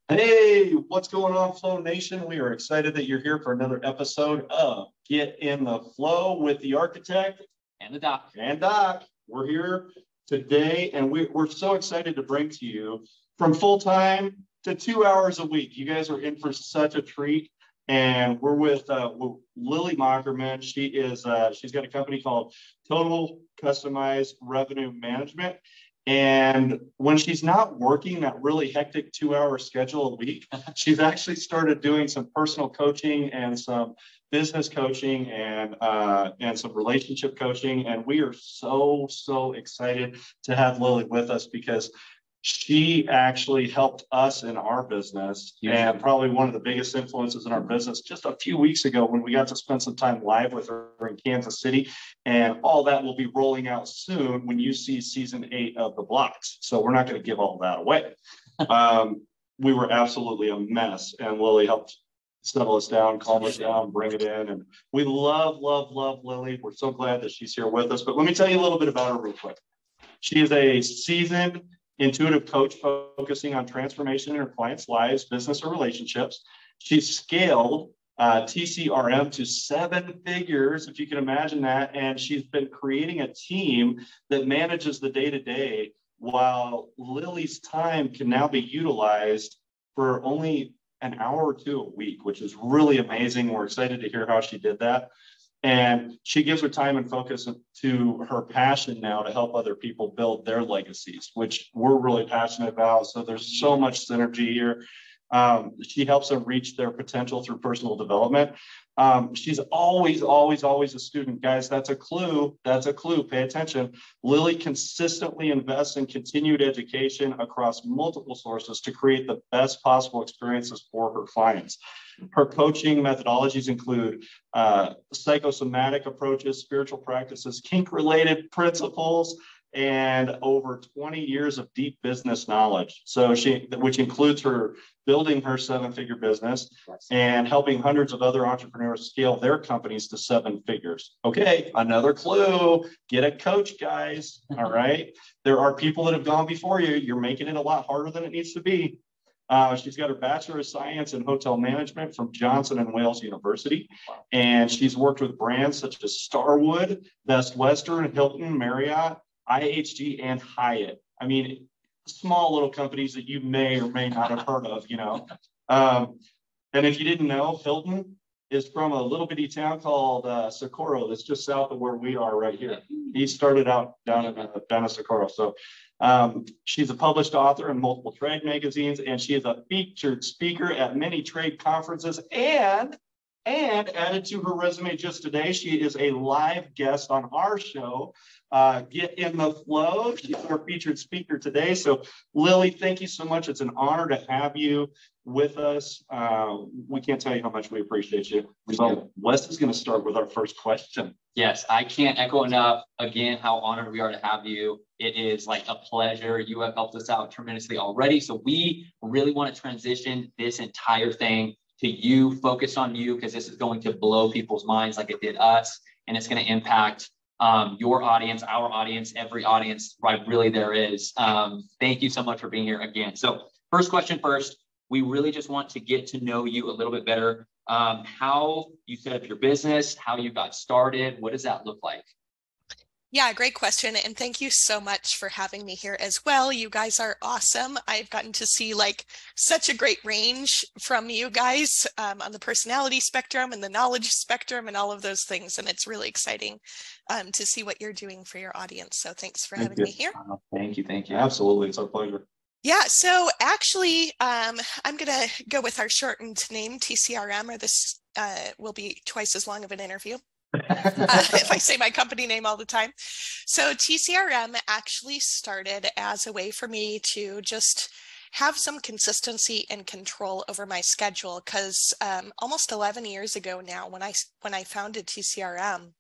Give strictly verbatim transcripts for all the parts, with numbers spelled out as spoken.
Hey, what's going on, Flo Nation? We are excited that you're here for another episode of Get in the Flow with the Architect and the Doc. And Doc. We're here today, and we, we're so excited to bring to you from full-time to two hours a week. You guys are in for such a treat, and we're with uh, Lily Mockerman. She is uh, she's got a company called Total Customized Revenue Management. And when she's not working that really hectic two hour schedule a week, she's actually started doing some personal coaching and some business coaching and uh, and some relationship coaching. And we are so, so excited to have Lily with us because she actually helped us in our business, and probably one of the biggest influences in our business just a few weeks ago when we got to spend some time live with her in Kansas City. And all that will be rolling out soon when you see season eight of The Blocks. So we're not going to give all that away. um, we were absolutely a mess, and Lily helped settle us down, calm us down, bring it in. And we love, love, love Lily. We're so glad that she's here with us. But let me tell you a little bit about her real quick. She is a seasoned intuitive coach focusing on transformation in her clients' lives, business, or relationships. She's scaled uh, T C R M to seven figures, if you can imagine that. And she's been creating a team that manages the day-to-day, while Lily's time can now be utilized for only an hour or two a week, which is really amazing. We're excited to hear how she did that. And she gives her time and focus to her passion now to help other people build their legacies, which we're really passionate about. So there's so much synergy here. Um, she helps them reach their potential through personal development. Um, she's always, always, always a student, guys. That's a clue. That's a clue. Pay attention. Lily consistently invests in continued education across multiple sources to create the best possible experiences for her clients. Her coaching methodologies include uh, psychosomatic approaches, spiritual practices, kink-related principles, and over twenty years of deep business knowledge. So she, which includes her building her seven-figure business and helping hundreds of other entrepreneurs scale their companies to seven figures. Okay, another clue, get a coach, guys, all right? There are people that have gone before you. You're making it a lot harder than it needs to be. Uh, she's got her Bachelor of Science in Hotel Management from Johnson and Wales University. And she's worked with brands such as Starwood, Best Western, Hilton, Marriott, I H G, and Hyatt. I mean, small little companies that you may or may not have heard of, you know. Um, and if you didn't know, Hilton is from a little bitty town called uh, Socorro that's just south of where we are right here. He started out down in, uh, down in Socorro. So um, she's a published author in multiple trade magazines, and she is a featured speaker at many trade conferences. And And added to her resume just today, she is a live guest on our show, uh, Get in the Flow. She's our featured speaker today. So, Lily, thank you so much. It's an honor to have you with us. Uh, we can't tell you how much we appreciate you. So, Wes is going to start with our first question. Yes, I can't echo enough, again, how honored we are to have you. It is like a pleasure. You have helped us out tremendously already. So we really want to transition this entire thing to you, focus on you, because this is going to blow people's minds like it did us, and it's going to impact um, your audience, our audience, every audience, right? Really, there is. Um, thank you so much for being here again. So, first question first, we really just want to get to know you a little bit better. Um, how you set up your business, how you got started, what does that look like? Yeah, great question. And thank you so much for having me here as well. You guys are awesome. I've gotten to see like such a great range from you guys um, on the personality spectrum and the knowledge spectrum and all of those things. And it's really exciting um, to see what you're doing for your audience. So thanks for Thank having you. me here. Uh, thank you. Thank you. Absolutely. It's our pleasure. Yeah, so actually, um, I'm going to go with our shortened name, T C R M, or this uh, will be twice as long of an interview. uh, if I say my company name all the time. So T C R M actually started as a way for me to just have some consistency and control over my schedule, because um, almost eleven years ago now, when I when I founded T C R M,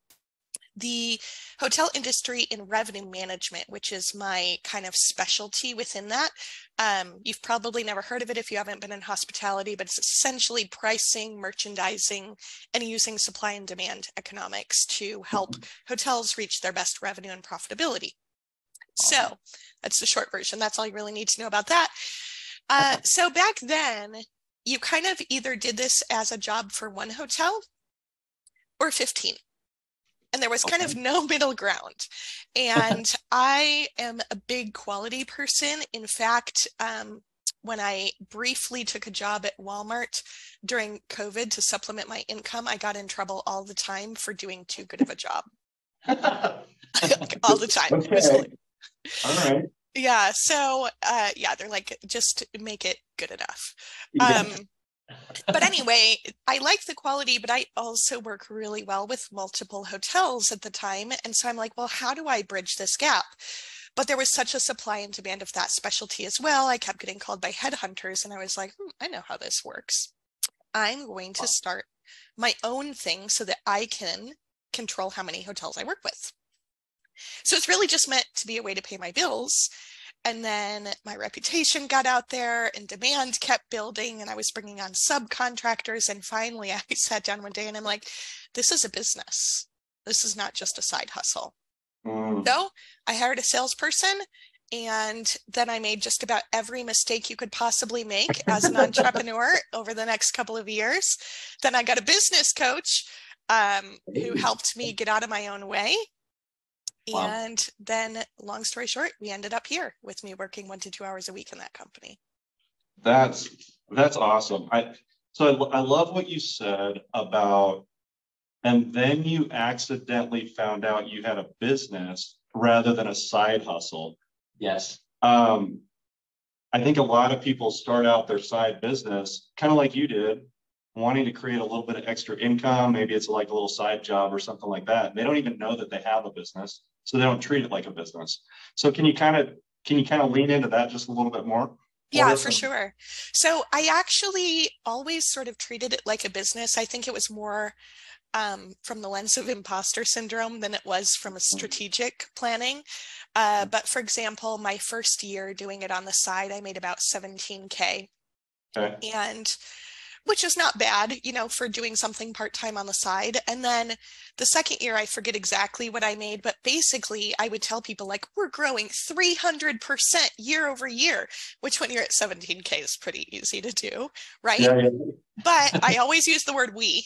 the hotel industry in revenue management, which is my kind of specialty within that. Um, you've probably never heard of it if you haven't been in hospitality, but it's essentially pricing, merchandising, and using supply and demand economics to help hotels reach their best revenue and profitability. So that's the short version. That's all you really need to know about that. Uh, so back then, you kind of either did this as a job for one hotel or fifteen. And there was kind Okay. of no middle ground. And I am a big quality person. In fact, um, when I briefly took a job at Walmart during COVID to supplement my income, I got in trouble all the time for doing too good of a job. Like, all the time. Okay. It was hilarious. All right. Yeah. So, uh, yeah, they're like, just make it good enough. Yeah. Um, but anyway, I like the quality, but I also work really well with multiple hotels at the time. And so I'm like, well, how do I bridge this gap? But there was such a supply and demand of that specialty as well. I kept getting called by headhunters, and I was like, hmm, I know how this works. I'm going to start my own thing so that I can control how many hotels I work with. So it's really just meant to be a way to pay my bills. And then my reputation got out there and demand kept building, and I was bringing on subcontractors. And finally I sat down one day and I'm like, this is a business. This is not just a side hustle. Mm. So I hired a salesperson, and then I made just about every mistake you could possibly make as an entrepreneur over the next couple of years. Then I got a business coach um, who helped me get out of my own way. Wow. And then, long story short, we ended up here with me working one to two hours a week in that company. That's that's awesome. I so I, I love what you said about, and then you accidentally found out you had a business rather than a side hustle. Yes. Um, I think a lot of people start out their side business kind of like you did, wanting to create a little bit of extra income. Maybe it's like a little side job or something like that. They don't even know that they have a business, so they don't treat it like a business. So can you kind of can you kind of lean into that just a little bit more? Yeah, for sure. So I actually always sort of treated it like a business. I think it was more um, from the lens of imposter syndrome than it was from a strategic planning. Uh, but for example, my first year doing it on the side, I made about seventeen K. Okay. And which is not bad, you know, for doing something part-time on the side. And then the second year, I forget exactly what I made, but basically I would tell people like, we're growing three hundred percent year over year, which when you're at seventeen K is pretty easy to do, right? Yeah, yeah. But I always use the word we.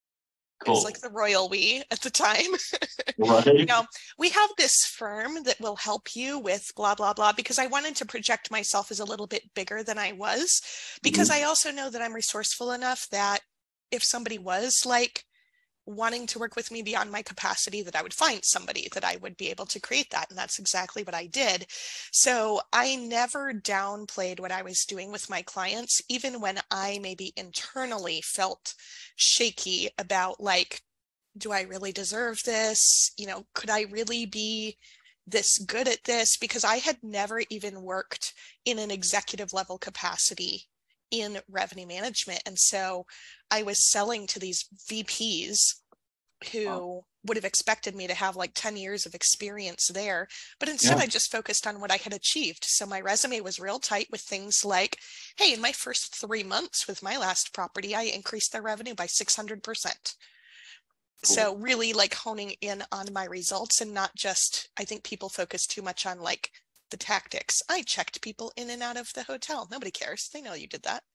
It Cool. was like the royal we at the time. Right. You know, we have this firm that will help you with blah, blah, blah, because I wanted to project myself as a little bit bigger than I was, because Mhm. I also know that I'm resourceful enough that if somebody was like wanting to work with me beyond my capacity, that I would find somebody that I would be able to create that. And that's exactly what I did. So I never downplayed what I was doing with my clients, even when I maybe internally felt shaky about like, do I really deserve this? You know, could I really be this good at this? Because I had never even worked in an executive level capacity in revenue management. And so I was selling to these V Ps who wow. would have expected me to have like ten years of experience there. But instead, yeah. I just focused on what I had achieved. So my resume was real tight with things like, hey, in my first three months with my last property, I increased their revenue by six hundred percent. Cool. So really like honing in on my results and not just, I think people focus too much on like the tactics. I checked people in and out of the hotel. Nobody cares. They know you did that.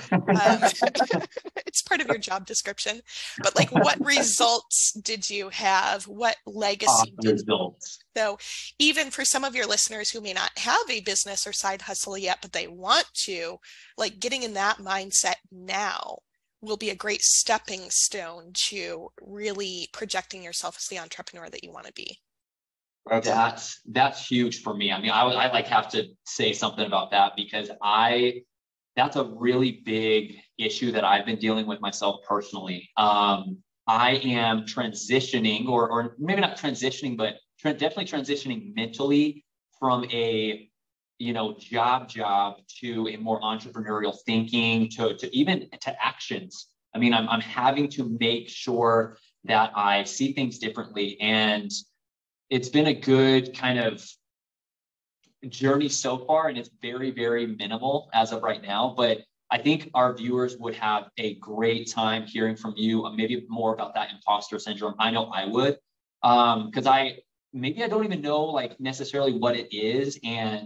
Um, it's part of your job description. But like, what results did you have? What legacy uh, did results. you? So even for some of your listeners who may not have a business or side hustle yet, but they want to, like getting in that mindset now will be a great stepping stone to really projecting yourself as the entrepreneur that you want to be. That's that's huge for me. I mean, I would I like have to say something about that because I that's a really big issue that I've been dealing with myself personally. Um, I am transitioning, or or maybe not transitioning, but tra- definitely transitioning mentally from a you know job job to a more entrepreneurial thinking to to even to actions. I mean, I'm I'm having to make sure that I see things differently, and it's been a good kind of journey so far, and it's very, very minimal as of right now. But I think our viewers would have a great time hearing from you, uh, maybe more about that imposter syndrome. I know I would, um, because I maybe I don't even know like necessarily what it is, and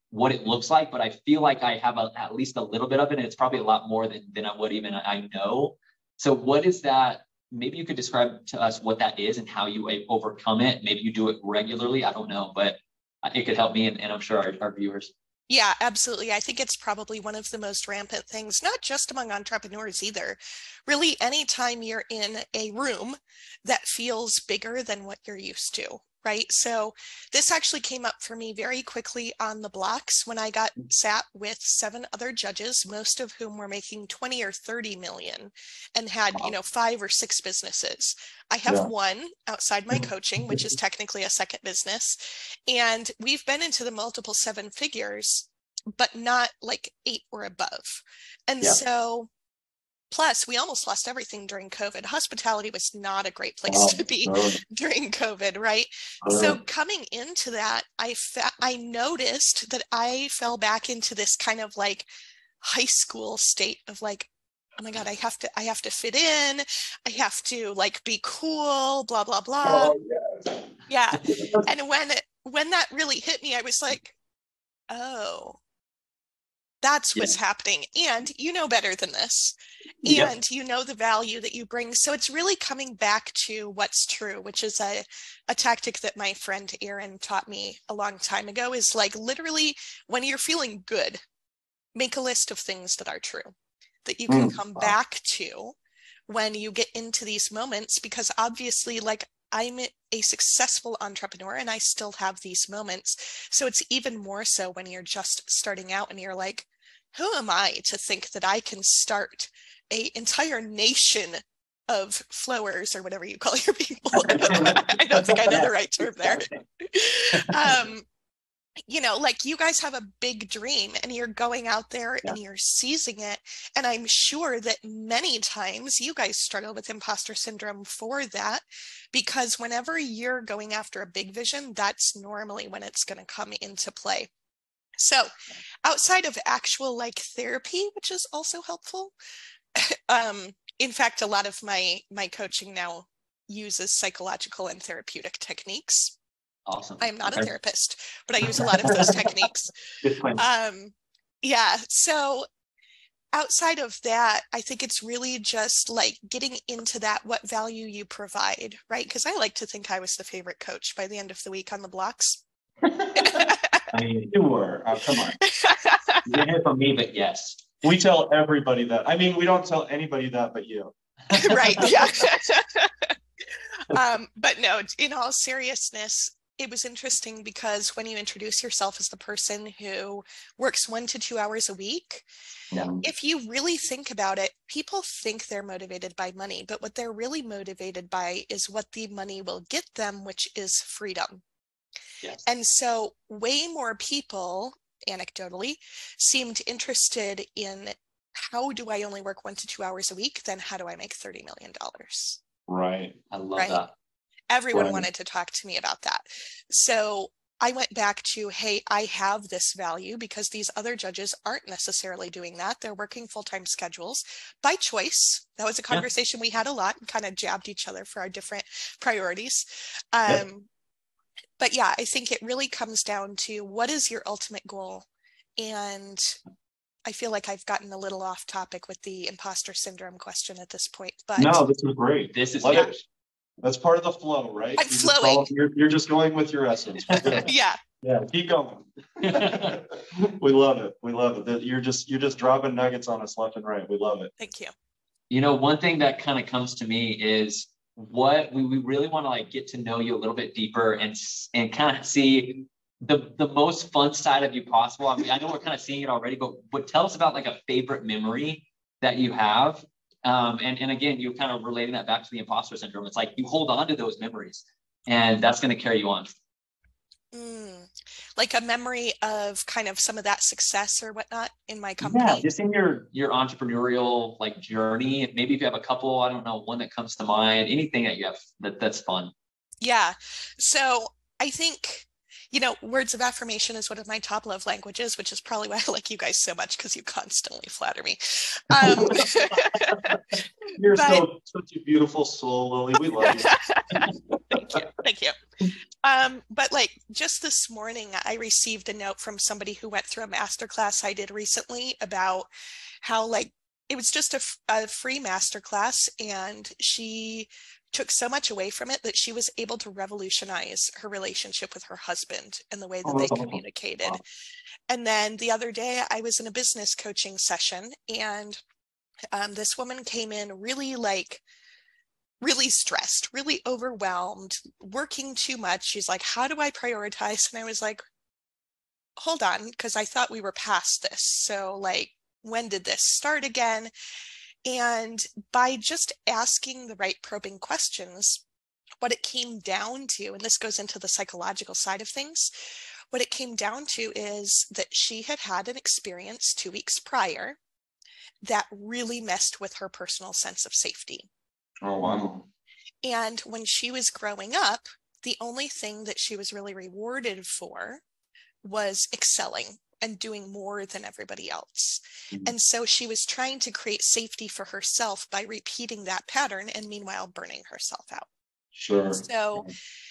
what it looks like, but I feel like I have a, at least a little bit of it, and it's probably a lot more than, than I would even I know. So what is that? Maybe you could describe to us what that is and how you overcome it. Maybe you do it regularly. I don't know, but it could help me, and, and I'm sure our, our viewers. Yeah, absolutely. I think it's probably one of the most rampant things, not just among entrepreneurs either. Really, anytime you're in a room that feels bigger than what you're used to, right? So this actually came up for me very quickly on the blocks when I got sat with seven other judges, most of whom were making twenty or thirty million and had, you know, five or six businesses. I have yeah. one outside my coaching, which is technically a second business. And we've been into the multiple seven figures, but not like eight or above. And yeah. so, plus we almost lost everything during COVID. Hospitality was not a great place oh, to be sure. during COVID, right? Sure. So coming into that, I, fa- I noticed that I fell back into this kind of like high school state of like, oh my God, I have to, I have to fit in. I have to like be cool, blah, blah, blah. Oh, yes. Yeah. And when, when that really hit me, I was like, oh, that's what's yeah. happening. And you know better than this. And yep. you know the value that you bring. So it's really coming back to what's true, which is a, a tactic that my friend Aaron taught me a long time ago, is like literally when you're feeling good, make a list of things that are true, that you can mm. come wow. back to when you get into these moments, because obviously like I'm a successful entrepreneur and I still have these moments. So it's even more so when you're just starting out and you're like, who am I to think that I can start a entire nation of flowers or whatever you call your people? I don't think I know the right term there. um, you know, like you guys have a big dream and you're going out there yeah. and you're seizing it. And I'm sure that many times you guys struggle with imposter syndrome for that, because whenever you're going after a big vision, that's normally when it's going to come into play. So outside of actual like therapy, which is also helpful, um, in fact, a lot of my, my coaching now uses psychological and therapeutic techniques. Awesome. I am not a therapist, but I use a lot of those techniques. Um, yeah. So outside of that, I think it's really just like getting into that, what value you provide, right? Because I like to think I was the favorite coach by the end of the week on the blocks. I mean, you were. Oh, come on. You didn't hear from me, but yes. We tell everybody that. I mean, we don't tell anybody that but you. Right. Yeah. um, but no, in all seriousness, it was interesting because when you introduce yourself as the person who works one to two hours a week, yeah. if you really think about it, people think they're motivated by money, but what they're really motivated by is what the money will get them, which is freedom. Yes. And so way more people, anecdotally, seemed interested in how do I only work one to two hours a week than how do I make thirty million dollars? Right. I love right? that. Everyone Right. wanted to talk to me about that. So I went back to, hey, I have this value because these other judges aren't necessarily doing that. They're working full-time schedules by choice. That was a conversation yeah. we had a lot and kind of jabbed each other for our different priorities. Um, yep. But yeah, I think it really comes down to what is your ultimate goal? And I feel like I've gotten a little off topic with the imposter syndrome question at this point. But no, this is great. This is yeah. That's part of the flow, right? I'm you're flowing. Just follow, you're, you're just going with your essence. yeah. Yeah, keep going. We love it. We love it. You're just you're just dropping nuggets on us left and right. We love it. Thank you. You know, one thing that kind of comes to me is what we, we really want to like get to know you a little bit deeper and and kind of see the the most fun side of you possible. I mean, I know we're kind of seeing it already, but but tell us about like a favorite memory that you have. Um, and, and again, you're kind of relating that back to the imposter syndrome. It's like you hold on to those memories and that's going to carry you on. Mm, like a memory of kind of some of that success or whatnot in my company. Yeah, just in your, your entrepreneurial like journey. Maybe if you have a couple, I don't know, one that comes to mind, anything that you have that that's fun. Yeah. So I think, You know, words of affirmation is one of my top love languages, which is probably why I like you guys so much, because you constantly flatter me. Um, You're but, so such a beautiful soul, Lily. We love you. Thank you. Thank you. Um, but like just this morning, I received a note from somebody who went through a masterclass I did recently about how like it was just a, a free masterclass, and she took so much away from it that she was able to revolutionize her relationship with her husband and the way that they communicated. Wow. And then the other day I was in a business coaching session, and um, this woman came in really like really stressed, really overwhelmed, working too much. She's like, how do I prioritize? And I was like, hold on, because I thought we were past this. So like, when did this start again? And by just asking the right probing questions, what it came down to, and this goes into the psychological side of things, what it came down to is that she had had an experience two weeks prior that really messed with her personal sense of safety. Oh, wow. And when she was growing up, the only thing that she was really rewarded for was excelling and doing more than everybody else. Mm-hmm. And so she was trying to create safety for herself by repeating that pattern and meanwhile burning herself out. Sure. So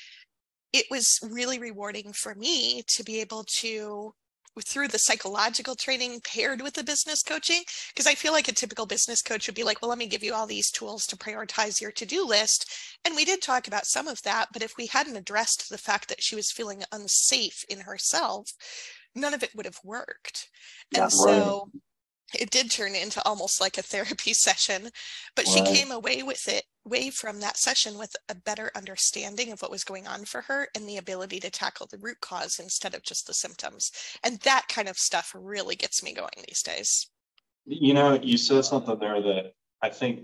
it was really rewarding for me to be able to, through the psychological training paired with the business coaching, because I feel like a typical business coach would be like, well, let me give you all these tools to prioritize your to-do list. And we did talk about some of that, but if we hadn't addressed the fact that she was feeling unsafe in herself, none of it would have worked. Yeah, and so right. It did turn into almost like a therapy session, but Right. she came away with it, away from that session with a better understanding of what was going on for her and the ability to tackle the root cause instead of just the symptoms. And that kind of stuff really gets me going these days. You know, you said something there that I think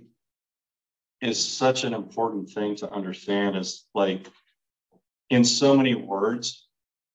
is such an important thing to understand, is like, in so many words,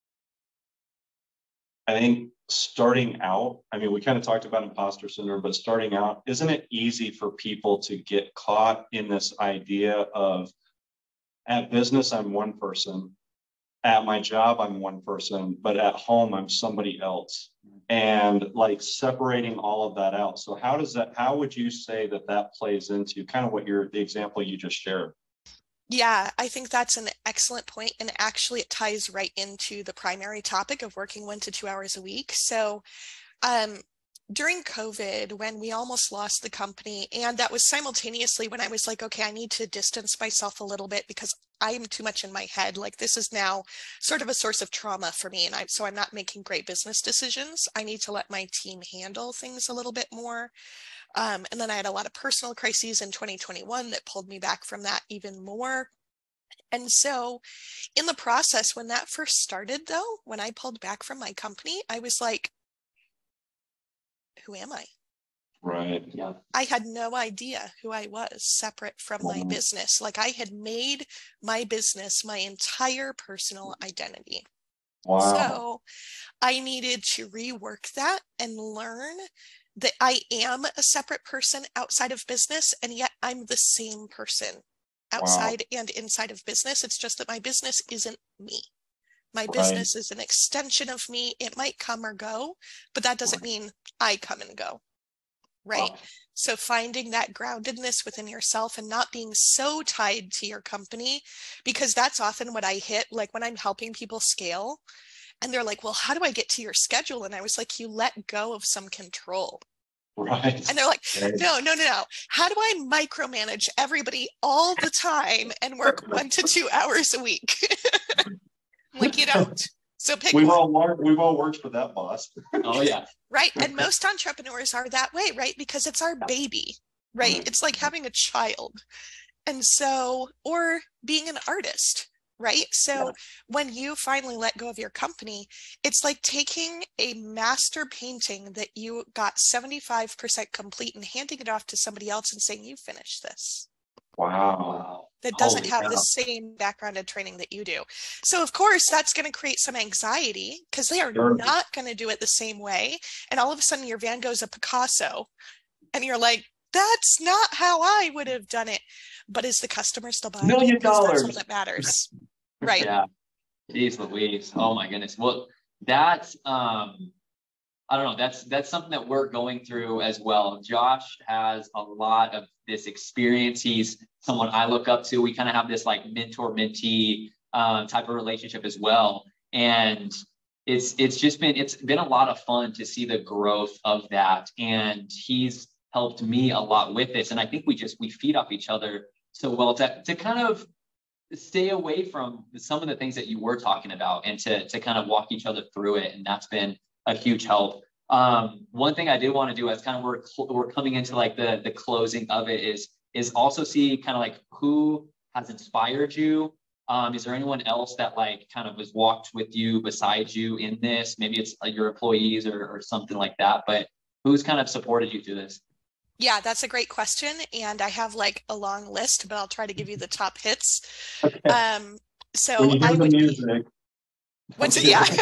I think starting out, I mean, we kind of talked about imposter syndrome, but starting out, isn't it easy for people to get caught in this idea of, at business, I'm one person, at my job, I'm one person, but at home, I'm somebody else. And like separating all of that out. So how does that, how would you say that that plays into kind of what you're, the example you just shared? Yeah, I think that's an excellent point. And actually it ties right into the primary topic of working one to two hours a week. So um, during COVID, when we almost lost the company, and that was simultaneously when I was like, okay, I need to distance myself a little bit because I am too much in my head. Like this is now sort of a source of trauma for me. And I, so I'm not making great business decisions. I need to let my team handle things a little bit more. Um, and then I had a lot of personal crises in twenty twenty-one that pulled me back from that even more. And so in the process, when that first started though, when I pulled back from my company, I was like, who am I? Right. Yeah. I had no idea who I was separate from my business. Like I had made my business my entire personal identity. Wow. So I needed to rework that and learn that I am a separate person outside of business, and yet I'm the same person outside wow. and inside of business. It's just that my business isn't me. My right. business is an extension of me. It might come or go, but that doesn't mean I come and go. Right. Wow. So finding that groundedness within yourself and not being so tied to your company, because that's often what I hit, like when I'm helping people scale and they're like, well, how do I get to your schedule? And I was like, you let go of some control. Right. And they're like, right. no, no, no, no. How do I micromanage everybody all the time and work one to two hours a week? Like, you don't. So pick we've one. all worked, we've all worked for that boss. Oh yeah. Right. And most entrepreneurs are that way, right? Because it's our baby, right? right? It's like having a child. And so, or being an artist, right? So yeah. when you finally let go of your company, it's like taking a master painting that you got seventy-five percent complete and handing it off to somebody else and saying, you finished this. Wow. That doesn't Holy have cow. the same background and training that you do. So of course that's going to create some anxiety because they are sure. not going to do it the same way. And all of a sudden your Van Gogh's a Picasso and you're like, that's not how I would have done it. But is the customer still buying Million it? Because dollars. that's all that matters. Right. Yeah. Jeez Louise. Oh my goodness. Well, that's, um, I don't know. That's, that's something that we're going through as well. Josh has a lot of this experience. He's someone I look up to. We kind of have this like mentor mentee um, type of relationship as well. And it's, it's just been, it's been a lot of fun to see the growth of that. And he's helped me a lot with this. And I think we just, we feed off each other so well to, to kind of stay away from some of the things that you were talking about and to, to kind of walk each other through it. And that's been a huge help. Um, one thing I did want to do as kind of we're, we're coming into like the, the closing of it is, is also see kind of like who has inspired you. Um, is there anyone else that like kind of has walked with you besides you in this? Maybe it's like your employees or, or something like that, but who's kind of supported you through this? Yeah, that's a great question. And I have like a long list, but I'll try to give you the top hits. Okay. Um, so When you hear I the would music. be, what's it? Yeah.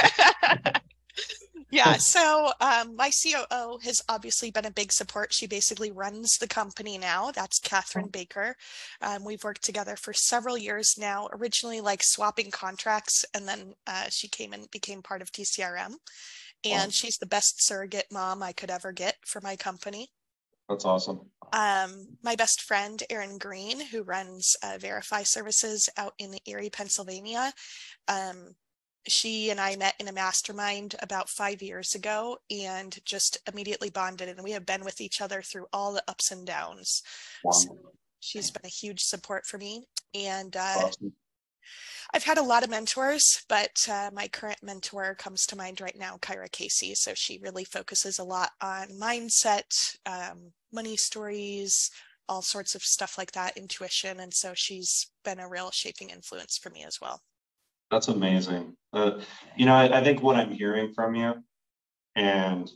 Yeah, so um, my C O O has obviously been a big support. She basically runs the company now. That's Catherine Baker. Um, we've worked together for several years now, originally like swapping contracts, and then uh, she came and became part of T C R M. And Wow. she's the best surrogate mom I could ever get for my company. That's awesome. Um, my best friend, Erin Green, who runs uh, Verify Services out in Erie, Pennsylvania. Um, she and I met in a mastermind about five years ago and just immediately bonded, and we have been with each other through all the ups and downs. Wow. So she's been a huge support for me. And uh, Awesome. I've had a lot of mentors, but uh, my current mentor comes to mind right now, Kyra Casey. So she really focuses a lot on mindset, um, money stories, all sorts of stuff like that, intuition. And so she's been a real shaping influence for me as well. That's amazing. Uh, you know, I, I think what I'm hearing from you, and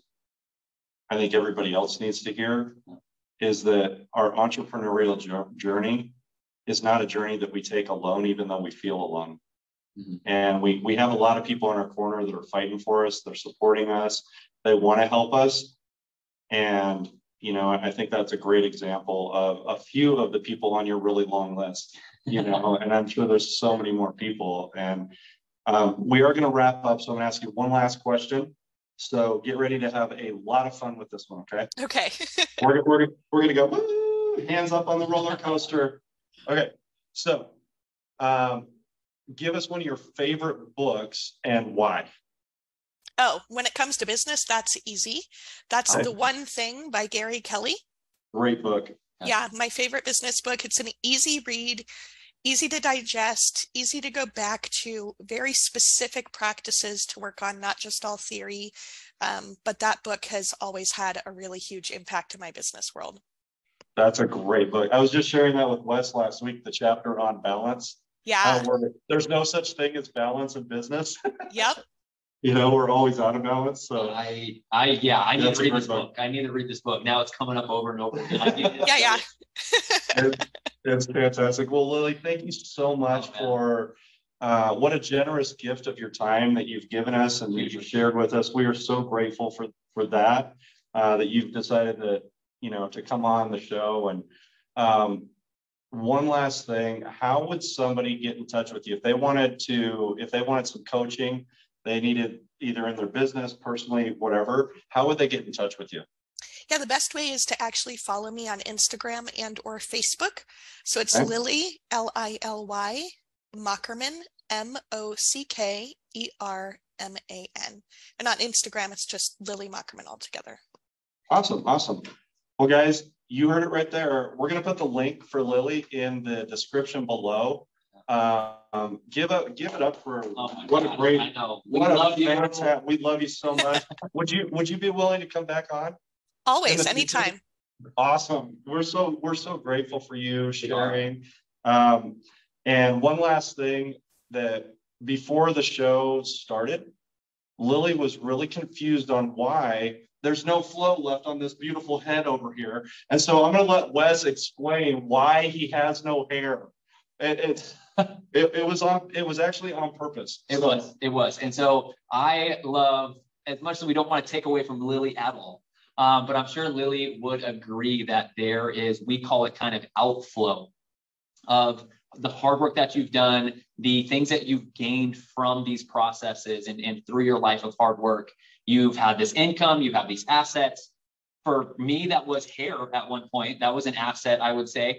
I think everybody else needs to hear, is that our entrepreneurial journey is not a journey that we take alone, even though we feel alone. Mm-hmm. And we we have a lot of people in our corner that are fighting for us. They're supporting us. They want to help us. And, you know, I think that's a great example of a few of the people on your really long list, you know, and I'm sure there's so many more people. And um, we are going to wrap up. So I'm going to ask you one last question. So get ready to have a lot of fun with this one. Okay. Okay. we're, we're, we're going to go woo, hands up on the roller coaster. Okay. So um, give us one of your favorite books and why. Oh, when it comes to business, that's easy. That's I, The One Thing by Gary Kelly. Great book. Yeah, my favorite business book. It's an easy read, easy to digest, easy to go back to, very specific practices to work on, not just all theory. Um, but that book has always had a really huge impact in my business world. That's a great book. I was just sharing that with Wes last week, the chapter on balance. Yeah. Uh, there's no such thing as balance in business. Yep. You know, we're always out of balance. So I, I, yeah, I need That's to read this book. book. I need to read this book. Now it's coming up over and over again. I need yeah, yeah. it, it's fantastic. Well, Lily, thank you so much oh, for uh, what a generous gift of your time that you've given us and that you've shared with us. We are so grateful for for that. Uh, that you've decided that you know to come on the show. And um, one last thing, how would somebody get in touch with you if they wanted to? If they wanted some coaching? They needed either in their business, personally, whatever, how would they get in touch with you? Yeah, the best way is to actually follow me on Instagram and or Facebook. So it's okay. Lily, L I L Y, Mockerman, M O C K E R M A N. And on Instagram, it's just Lily Mockerman altogether. Awesome, awesome. Well, guys, you heard it right there. We're going to put the link for Lily in the description below. Um, give up, give it up for oh what God, a great, I know. We what love a fantastic. We love you so much. would you, would you be willing to come back on? Always, anytime. Awesome. We're so, we're so grateful for you sharing. Um, and one last thing, that before the show started, Lily was really confused on why there's no flow left on this beautiful head over here. And so I'm going to let Wes explain why he has no hair. It, it's, it, it was on, it was actually on purpose. It so. was, it was. And so I love, as much as we don't want to take away from Lily at all, um, but I'm sure Lily would agree that there is, we call it kind of outflow of, the hard work that you've done, the things that you've gained from these processes and, and through your life of hard work. You've had this income, you have these assets. For me, that was hair at one point. That was an asset, I would say.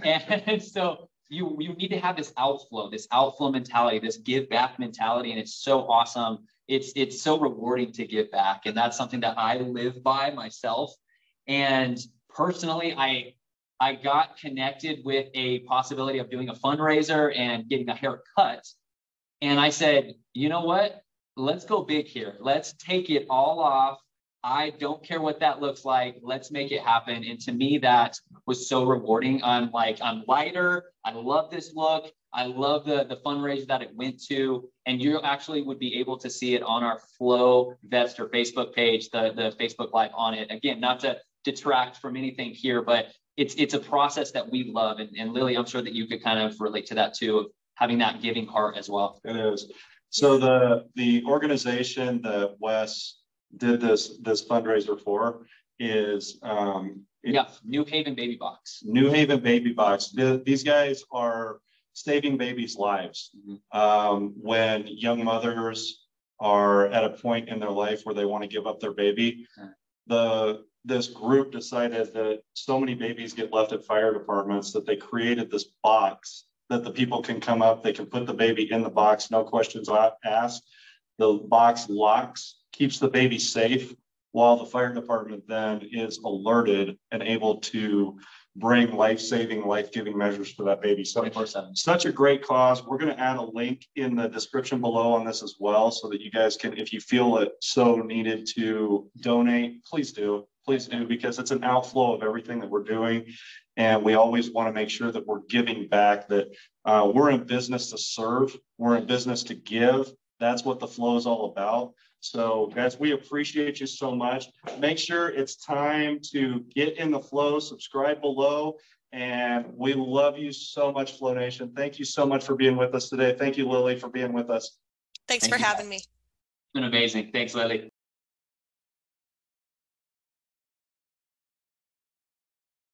And so you, you need to have this outflow, this outflow mentality, this give back mentality. And it's so awesome. It's, it's so rewarding to give back. And that's something that I live by myself. And personally, I, I got connected with a possibility of doing a fundraiser and getting a haircut. And I said, you know what? Let's go big here. Let's take it all off. I don't care what that looks like. Let's make it happen. And to me, that was so rewarding. I'm like, I'm lighter. I love this look. I love the, the fundraiser that it went to. And you actually would be able to see it on our FloVestor Facebook page, the, the Facebook Live on it. Again, not to detract from anything here, but it's it's a process that we love. And, and Lily, I'm sure that you could kind of relate to that too, of having that giving heart as well. It is. So the the organization that Wes did this this fundraiser for is um yeah, New Haven Baby Box. New Haven Baby Box. The, these guys are saving babies' lives. Mm-hmm. Um, when young mothers are at a point in their life where they want to give up their baby, mm-hmm. the this group decided that so many babies get left at fire departments that they created this box that the people can come up, they can put the baby in the box, no questions asked. The box locks, keeps the baby safe, while the fire department then is alerted and able to bring life-saving, life-giving measures for that baby. So such a great cause. We're going to add a link in the description below on this as well, so that you guys can, if you feel it so needed to donate, please do. Please do, because it's an outflow of everything that we're doing. And we always want to make sure that we're giving back, that uh, we're in business to serve. We're in business to give. That's what the flow is all about. So guys, we appreciate you so much. Make sure it's time to get in the flow, subscribe below, and we love you so much, Flow Nation. Thank you so much for being with us today. Thank you, Lily, for being with us. Thanks Thank for you. having me. It's been amazing. Thanks, Lily.